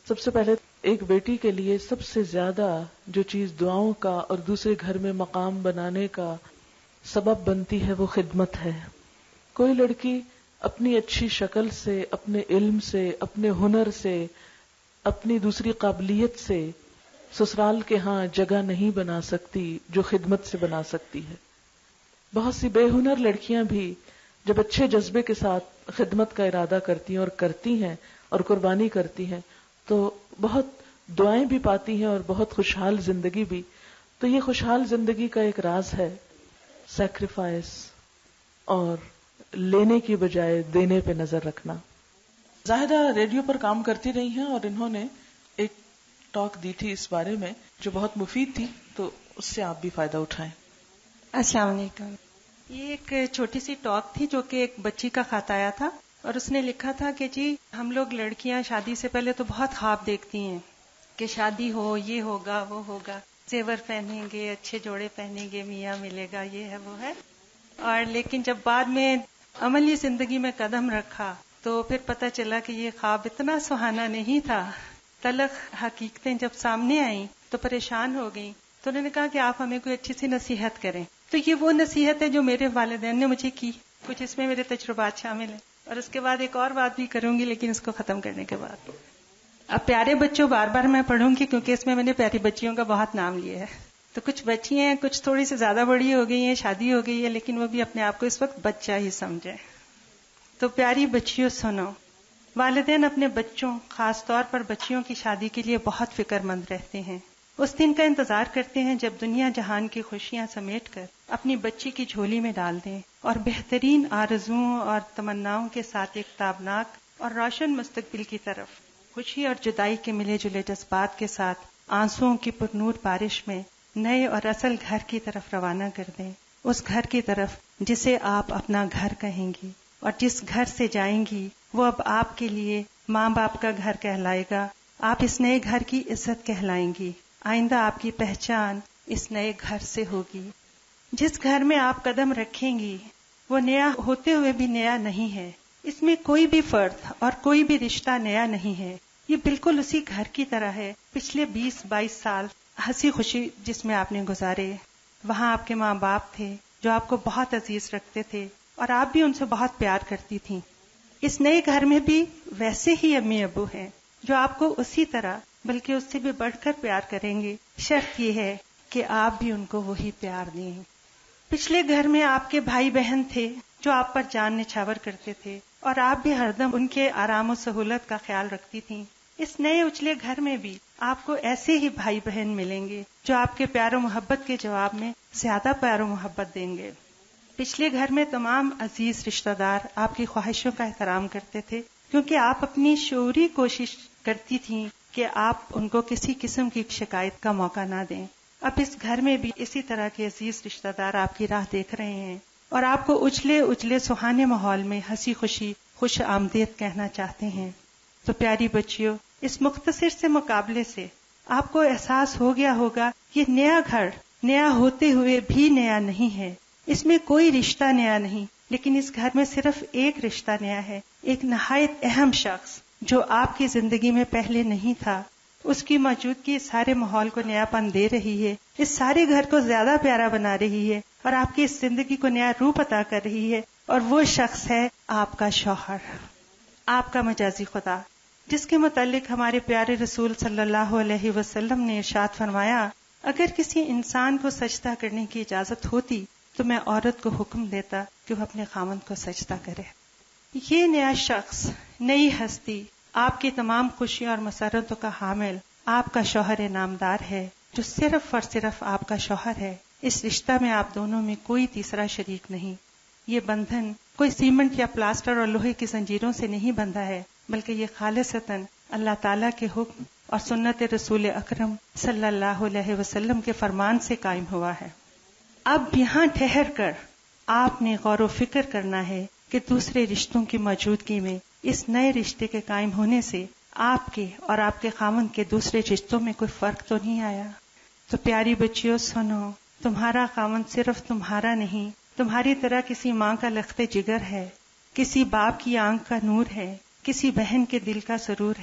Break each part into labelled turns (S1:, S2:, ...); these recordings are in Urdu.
S1: سب سے پہلے ایک بیٹی کے لیے سب سے زیادہ جو چیز دعاؤں کا اور دوسرے گھر میں مقام بنانے کا سبب بنتی ہے وہ خدمت ہے. کوئی لڑکی اپنی اچھی شکل سے، اپنے علم سے، اپنے ہنر سے، اپنی دوسری قابلیت سے سسرال کے ہاں جگہ نہیں بنا سکتی جو خدمت سے بنا سکتی ہے. بہت سی بے ہنر لڑکیاں بھی جب اچھے جذبے کے ساتھ خدمت کا ارادہ کرتی ہیں اور کرتی ہیں اور قربانی کرتی ہیں تو بہت دعائیں بھی پاتی ہیں اور بہت خوشحال زندگی بھی. تو یہ خوشحال زندگی کا ایک راز ہے سیکریفائس اور لینے کی بجائے دینے پہ نظر رکھنا. زاہدہ ریڈیو پر کام کرتی رہی ہیں اور انہوں نے ایک ٹاک دی تھی اس بارے میں جو بہت مفید تھی، تو اس سے آپ بھی فائدہ اٹھائیں.
S2: السلام علیکم. یہ ایک چھوٹی سی ٹاک تھی جو کہ ایک بچی کا خط آیا تھا اور اس نے لکھا تھا کہ جی ہم لوگ لڑکیاں شادی سے پہلے تو بہت خواب دیکھتی ہیں کہ شادی ہو، یہ ہوگا وہ ہوگا، زیور پہنیں گے، اچھے جوڑے پہنیں گے، میاں ملے گا، یہ ہے وہ ہے. اور لیکن جب بعد میں عملی زندگی میں قدم رکھا تو پھر پتہ چلا کہ یہ خواب اتنا سہانا نہیں تھا. تلخ حقیقتیں جب سامنے آئیں تو پریشان ہو گئیں. تو انہوں نے کہا کہ آپ ہمیں کوئی اچھی سی نصیحت کریں. تو یہ وہ نصیحت ہے جو میرے والدین نے مجھے کی، کچھ اس میں میرے تجربات شامل ہیں. اور اس کے بعد ایک اور بات بھی کروں گی لیکن اس کو ختم کرنے کے بعد. اب پیارے بچوں بار بار میں پڑھوں گی کیونکہ اس میں میں نے پیاری بچیوں کا بہت نام لیا ہے. تو کچھ بچی ہیں، کچھ تھوڑی سی زیادہ بڑی ہو گئی ہیں، شادی ہو گئی ہے، لیکن وہ بھی اپنے آپ کو اس وقت بچہ ہی سمجھے. تو پیاری بچیوں سنو، والدین اپنے بچوں، خاص طور پر بچیوں کی شادی کے لیے بہت فکر مند رہتے ہیں. اس دن کا انتظار کرتے ہیں جب دنیا جہان کی خوشیاں سمیٹ کر اپنی بچی کی جھولی میں ڈال دیں اور بہترین آرزوؤں اور تمناؤں کے ساتھ ایک تابناک اور روشن مستقبل کی طرف خوشی اور جدائی کے ملے جلے جذبات کے ساتھ آنسوؤں کی پرنور بارش میں نئے اور اصل گھر کی طرف روانہ کر دیں. اس گھر کی طرف جسے آپ اپنا گھر کہیں گی اور جس گھر سے جائیں گی وہ اب آپ کے لیے ماں باپ کا گھر کہلائے گا. آپ اس نئے گھر کی عزت کہلائیں گی. آئندہ آپ کی پہچان اس نئے گھر سے ہوگی. جس گھر میں آپ قدم رکھیں گی وہ نیا ہوتے ہوئے بھی نیا نہیں ہے. اس میں کوئی بھی فرد اور کوئی بھی رشتہ نیا نہیں ہے. یہ بالکل اسی گھر کی طرح ہے. پچھلے 20-22 سال ہنسی خوشی جس میں آپ نے گزارے، وہاں آپ کے ماں باپ تھے جو آپ کو بہت عزیز رکھتے تھے اور آپ بھی ان سے بہت پیار کرتی تھیں. اس نئے گھر میں بھی ویسے ہی امی ابو ہیں جو آپ کو اسی طرح بلکہ اس سے بھی بڑھ کر پیار کریں گے. شرط یہ ہے کہ آپ بھی ان کو وہی پیار دیں. پچھلے گھر میں آپ کے بھائی بہن تھے جو آپ پر جان نچھاور کرتے تھے اور آپ بھی ہردم ان کے آرام و سہولت کا خیال رکھتی تھیں. اس نئے اجلے گھر میں بھی آپ کو ایسے ہی بھائی بہن ملیں گے جو آپ کے پیار و محبت کے جواب میں زیادہ پیار و محبت دیں گے. پچھلے گھر میں تمام عزیز رشتہ دار آپ کی خواہشوں کا احترام کرتے تھے کیونکہ آپ اپنی شعوری کوشش کرتی تھیں کہ آپ ان کو کسی قسم کی شکایت کا موقع نہ دیں. اب اس گھر میں بھی اسی طرح کے عزیز رشتہ دار آپ کی راہ دیکھ رہے ہیں اور آپ کو اجلے سہانے ماحول میں ہنسی خوشی خوش آمدید کہنا چاہتے ہیں. تو پیاری بچیوں، اس مختصر سے مقابلے سے آپ کو احساس ہو گیا ہوگا یہ نیا گھر نیا ہوتے ہوئے بھی نیا نہیں ہے. اس میں کوئی رشتہ نیا نہیں، لیکن اس گھر میں صرف ایک رشتہ نیا ہے. ایک نہایت اہم شخص جو آپ کی زندگی میں پہلے نہیں تھا، اس کی موجودگی اس سارے ماحول کو نیا پن دے رہی ہے، اس سارے گھر کو زیادہ پیارا بنا رہی ہے اور آپ کی اس زندگی کو نیا روپ عطا کر رہی ہے. اور وہ شخص ہے آپ کا شوہر، آپ کا مجازی خدا، جس کے متعلق ہمارے پیارے رسول صلی اللہ علیہ وسلم نے ارشاد فرمایا، اگر کسی انسان کو سجدہ کرنے کی اجازت ہوتی تو میں عورت کو حکم دیتا کہ وہ اپنے خاوند کو سجدہ کرے. یہ نیا شخص، نئی ہستی، آپ کی تمام خوشیوں اور مسرتوں کا حامل آپ کا شوہر نامدار ہے جو صرف اور صرف آپ کا شوہر ہے. اس رشتہ میں آپ دونوں میں کوئی تیسرا شریک نہیں. یہ بندھن کوئی سیمنٹ یا پلاسٹر اور لوہے کی زنجیروں سے نہیں بندھا ہے، بلکہ یہ خالصتاً اللہ تعالیٰ کے حکم اور سنت رسول اکرم صلی اللہ علیہ وسلم کے فرمان سے قائم ہوا ہے. اب یہاں ٹھہر کر آپ نے غور و فکر کرنا ہے کہ دوسرے رشتوں کی موجودگی میں اس نئے رشتے کے قائم ہونے سے آپ کے اور آپ کے خاوند کے دوسرے رشتوں میں کوئی فرق تو نہیں آیا. تو پیاری بچیوں سنو، تمہارا خاوند صرف تمہارا نہیں، تمہاری طرح کسی ماں کا لخت جگر ہے، کسی باپ کی آنکھ کا نور ہے، کسی بہن کے دل کا سرور ہے،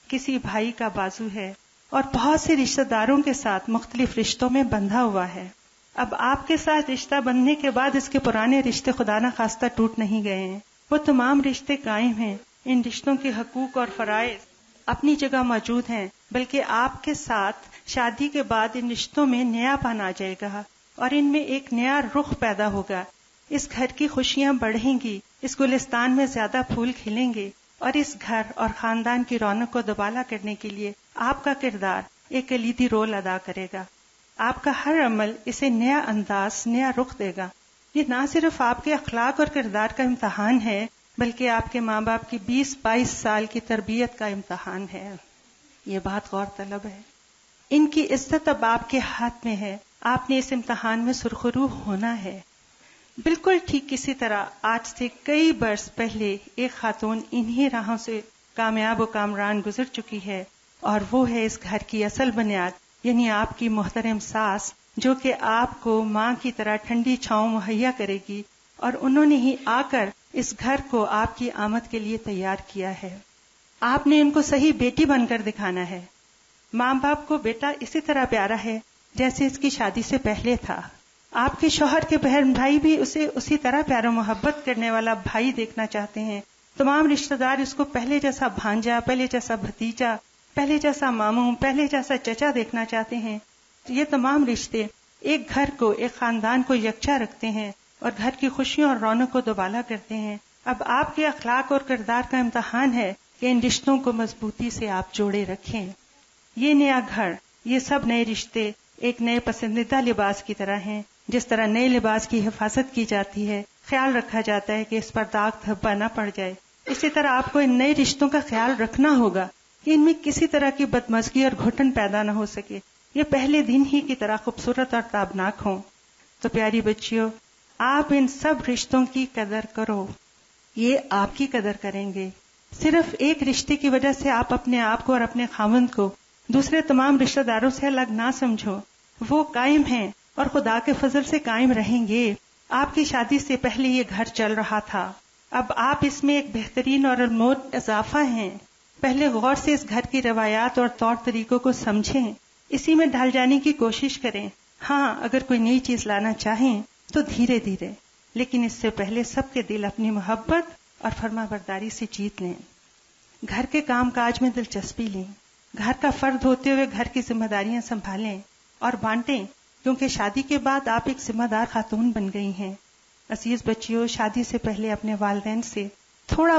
S2: کسی بھائی کا بازو ہے اور بہت سے رشتہ داروں کے ساتھ مختلف رشتوں میں بندھا ہوا ہے. اب آپ کے ساتھ رشتہ بندھنے کے بعد اس کے پرانے رشتے خدا نہ خواستہ ٹوٹ نہیں گئے ہیں. وہ تمام رشتے قائم ہیں. ان رشتوں کے حقوق اور فرائض اپنی جگہ موجود ہیں، بلکہ آپ کے ساتھ شادی کے بعد ان رشتوں میں نیا پن آ جائے گا اور ان میں ایک نیا رخ پیدا ہوگا. اس گھر کی خوشیاں بڑھیں گی، اس گلستان میں زیادہ پھول کھلیں گے، اور اس گھر اور خاندان کی رونق کو دوبالا کرنے کے لیے آپ کا کردار ایک کلیدی رول ادا کرے گا. آپ کا ہر عمل اسے نیا انداز، نیا رخ دے گا. یہ نہ صرف آپ کے اخلاق اور کردار کا امتحان ہے، بلکہ آپ کے ماں باپ کی 20-22 سال کی تربیت کا امتحان ہے. یہ بات غور طلب ہے. ان کی عزت اب آپ کے ہاتھ میں ہے. آپ نے اس امتحان میں سرخرو ہونا ہے. بالکل ٹھیک کسی طرح آج سے کئی برس پہلے ایک خاتون انہی راہوں سے کامیاب و کامران گزر چکی ہے، اور وہ ہے اس گھر کی اصل بنیاد، یعنی آپ کی محترم ساس، جو کہ آپ کو ماں کی طرح ٹھنڈی چھاؤں مہیا کرے گی، اور انہوں نے ہی آ کر اس گھر کو آپ کی آمد کے لیے تیار کیا ہے. آپ نے ان کو صحیح بیٹی بن کر دکھانا ہے. ماں باپ کو بیٹا اسی طرح پیارا ہے جیسے اس کی شادی سے پہلے تھا. آپ کے شوہر کے بہن بھائی بھی اسے اسی طرح پیار و محبت کرنے والا بھائی دیکھنا چاہتے ہیں. تمام رشتہ دار اس کو پہلے جیسا بھانجا، پہلے جیسا بھتیجا، پہلے جیسا ماموں، پہلے جیسا چچا دیکھنا چاہتے ہیں. یہ تمام رشتے ایک گھر کو، ایک خاندان کو یکجا رکھتے ہیں اور گھر کی خوشیوں اور رونق کو دوبالا کرتے ہیں. اب آپ کے اخلاق اور کردار کا امتحان ہے کہ ان رشتوں کو مضبوطی سے آپ جوڑے رکھیں. یہ نیا گھر، یہ سب نئے رشتے ایک نئے پسندیدہ لباس کی طرح ہیں. جس طرح نئے لباس کی حفاظت کی جاتی ہے، خیال رکھا جاتا ہے کہ اس پر داغ دھبا نہ پڑ جائے، اسی طرح آپ کو ان نئے رشتوں کا خیال رکھنا ہوگا کہ ان میں کسی طرح کی بدمزگی اور گھٹن پیدا نہ ہو سکے. یہ پہلے دن ہی کی طرح خوبصورت اور تابناک ہوں. تو پیاری بچیوں، آپ ان سب رشتوں کی قدر کرو. یہ آپ کی قدر کریں گے. صرف ایک رشتے کی وجہ سے آپ اپنے آپ کو اور اپنے خاوند کو دوسرے تمام رشتہ داروں سے الگ نہ سمجھو. وہ قائم ہیں اور خدا کے فضل سے قائم رہیں گے. آپ کی شادی سے پہلے یہ گھر چل رہا تھا، اب آپ اس میں ایک بہترین اور انمول اضافہ ہیں. پہلے غور سے اس گھر کی روایات اور طور طریقوں کو سمجھیں، اسی میں ڈھل جانے کی کوشش کریں. ہاں، اگر کوئی نئی چیز لانا چاہیں تو دھیرے دھیرے، لیکن اس سے پہلے سب کے دل اپنی محبت اور فرما برداری سے جیت لیں. گھر کے کام کاج میں دلچسپی لیں. گھر کا فرد ہوتے ہوئے گھر کی ذمہ داریاں سنبھالیں اور بانٹیں، کیونکہ شادی کے بعد آپ ایک ذمہ دار خاتون بن گئی ہیں. عزیز بچیوں، شادی سے پہلے اپنے والدین سے تھوڑا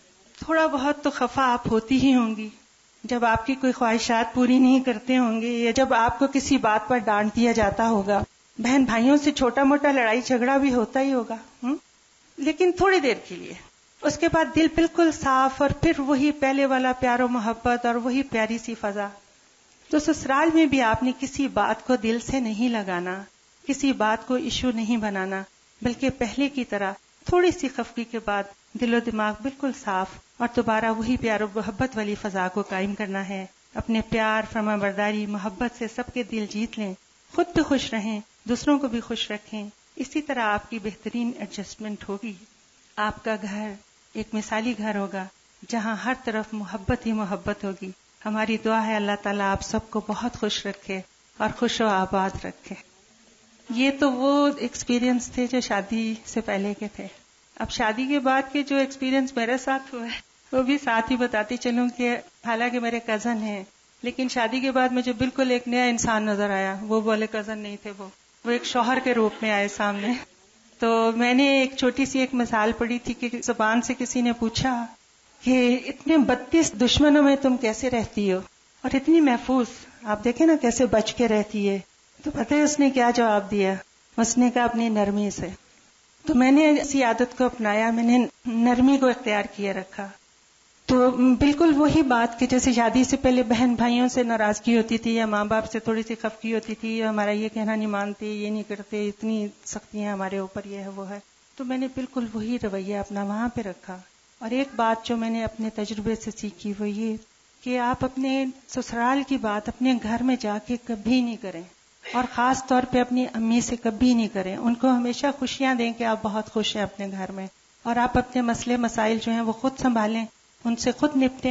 S2: بہت تو خفا آپ ہوتی ہی ہوں گی. جب آپ کی کوئی خواہشات پوری نہیں کرتے ہوں گے، یا جب آپ کو کسی بات پر ڈانٹ دیا جاتا ہوگا. بہن بھائیوں سے چھوٹا موٹا لڑائی جھگڑا بھی ہوتا ہی ہوگا، لیکن تھوڑی دیر کے لیے. اس کے بعد دل بالکل صاف، اور پھر وہی پہلے والا پیار و محبت اور وہی پیاری سی فضا. تو سسرال میں بھی آپ نے کسی بات کو دل سے نہیں لگانا، کسی بات کو ایشو نہیں بنانا، بلکہ پہلے کی طرح تھوڑی سی خفگی کے بعد دل و دماغ بالکل صاف اور دوبارہ وہی پیار و محبت والی فضا کو قائم کرنا ہے. اپنے پیار، فرما برداری، محبت سے سب کے دل جیت لیں. خود بھی خوش رہیں، دوسروں کو بھی خوش رکھیں. اسی طرح آپ کی بہترین ایڈجسٹمنٹ ہوگی. آپ کا گھر ایک مثالی گھر ہوگا جہاں ہر طرف محبت ہی محبت ہوگی. ہماری دعا ہے اللہ تعالیٰ آپ سب کو بہت خوش رکھے اور خوش و آباد رکھے. یہ تو وہ ایکسپیرینس تھے جو شادی سے پہلے کے تھے. اب شادی کے بعد کے جو ایکسپیرینس میرے ساتھ ہوا ہے وہ بھی ساتھ ہی بتاتی چلوں کہ حالانکہ میرے کزن ہیں، لیکن شادی کے بعد مجھے بالکل ایک نیا انسان نظر آیا. وہ بولے کزن نہیں تھے، وہ ایک شوہر کے روپ میں آئے سامنے. تو میں نے ایک چھوٹی سی ایک مثال پڑھی تھی کہ زبان سے کسی نے پوچھا کہ اتنے 32 دشمنوں میں تم کیسے رہتی ہو اور اتنی محفوظ، آپ دیکھیں نا کیسے بچ کے رہتی ہے. تو پتہ ہے اس نے کیا جواب دیا؟ اس نے کہا اپنی نرمی سے. تو میں نے اسی عادت کو اپنایا، میں نے نرمی کو اختیار کیے رکھا. تو بالکل وہی بات کہ جیسے شادی سے پہلے بہن بھائیوں سے ناراضگی ہوتی تھی یا ماں باپ سے تھوڑی سی خفگی ہوتی تھی، یا ہمارا یہ کہنا نہیں مانتے، یہ نہیں کرتے، اتنی سختیاں ہمارے اوپر، یہ ہے وہ ہے. تو میں نے بالکل وہی رویہ اپنا وہاں پہ رکھا. اور ایک بات جو میں نے اپنے تجربے سے سیکھی وہ یہ کہ آپ اپنے سسرال کی بات اپنے گھر میں جا کے کبھی نہیں کریں، اور خاص طور پہ اپنی امی سے کبھی نہیں کریں. ان کو ہمیشہ خوشیاں دیں کہ آپ بہت خوش ہیں اپنے گھر میں، اور آپ اپنے مسئلے مسائل جو ہیں وہ خود سنبھالیں، ان سے خود نپٹیں،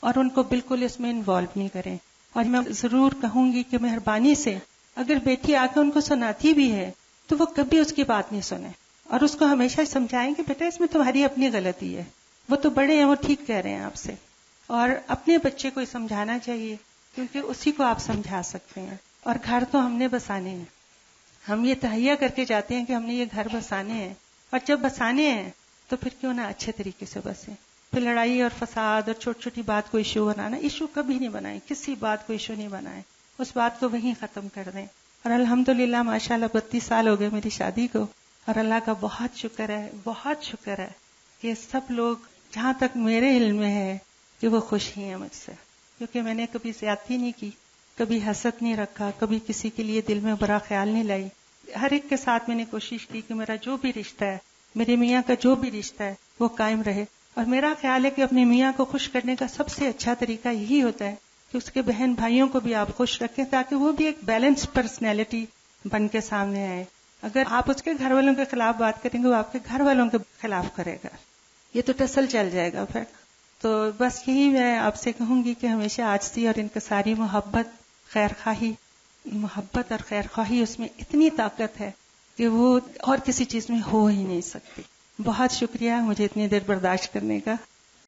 S2: اور ان کو بالکل اس میں انوالو نہیں کریں. اور میں ضرور کہوں گی کہ مہربانی سے اگر بیٹی آ کے ان کو سناتی بھی ہے تو وہ کبھی اس کی بات نہیں سنیں اور اس کو ہمیشہ سمجھائیں کہ بیٹا اس میں تمہاری اپنی غلطی ہے, وہ تو بڑے ہیں, وہ ٹھیک کہہ رہے ہیں آپ سے. اور اپنے بچے کو سمجھانا چاہیے کیونکہ اسی کو آپ سمجھا سکتے ہیں. اور گھر تو ہم نے بسانے ہیں, ہم یہ تہیہ کر کے جاتے ہیں کہ ہم نے یہ گھر بسانے ہیں, اور جب بسانے ہیں تو پھر کیوں نہ اچھے طریقے سے بسیں. پھر لڑائی اور فساد اور چھوٹی چھوٹی بات کو ایشو بنانا, ایشو کبھی نہیں بنائیں, کسی بات کو ایشو نہیں بنائیں, اس بات کو وہیں ختم کر دیں. اور الحمدللہ ماشاءاللہ 32 سال ہو گئے میری شادی کو, اور اللہ کا بہت شکر ہے, بہت شکر ہے کہ سب لوگ جہاں تک میرے علم میں ہے کہ وہ خوش ہی ہیں مجھ سے, کیونکہ میں نے کبھی زیادتی نہیں کی, کبھی حسد نہیں رکھا, کبھی کسی کے لیے دل میں برا خیال نہیں لائی. ہر ایک کے ساتھ میں نے کوشش کی کہ میرا جو بھی رشتہ ہے, میرے میاں کا جو بھی رشتہ ہے وہ قائم رہے. اور میرا خیال ہے کہ اپنے میاں کو خوش کرنے کا سب سے اچھا طریقہ یہی ہوتا ہے کہ اس کے بہن بھائیوں کو بھی آپ خوش رکھیں تاکہ وہ بھی ایک بیلنس پرسنالٹی بن کے سامنے آئے. اگر آپ اس کے گھر والوں کے خلاف بات کریں گے وہ آپ کے گھر والوں کے خلاف کرے گا, یہ تو ٹسل چل جائے گا پھر. تو بس یہی میں آپ سے کہوں گی کہ ہمیشہ عاجزی اور انکساری, محبت اور خیر خواہی اس میں اتنی طاقت ہے کہ وہ اور کسی چیز میں ہو ہی نہیں سکتی. بہت شکریہ مجھے اتنی دیر برداشت کرنے کا.